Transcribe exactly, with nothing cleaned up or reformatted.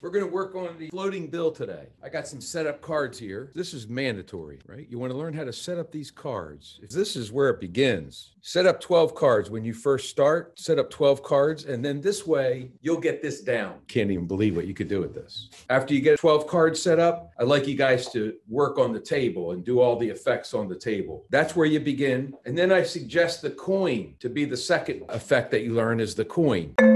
We're going to work on the floating bill today. I got some setup cards here. This is mandatory, right? You want to learn how to set up these cards. This is where it begins. Set up twelve cards when you first start. Set up twelve cards, and then this way, you'll get this down. Can't even believe what you could do with this. After you get twelve cards set up, I'd like you guys to work on the table and do all the effects on the table. That's where you begin. And then I suggest the coin to be the second effect that you learn is the coin.